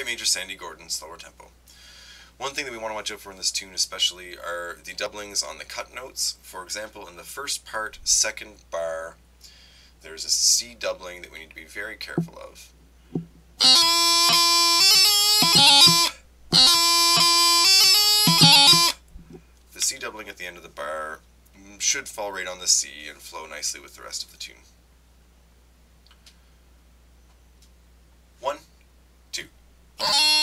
right major Sandy Gordon, slower tempo. One thing that we want to watch out for in this tune especially are the doublings on the cut notes. For example, in the first part, second bar, there's a C doubling that we need to be very careful of. The C doubling at the end of the bar should fall right on the C and flow nicely with the rest of the tune. 1, 2.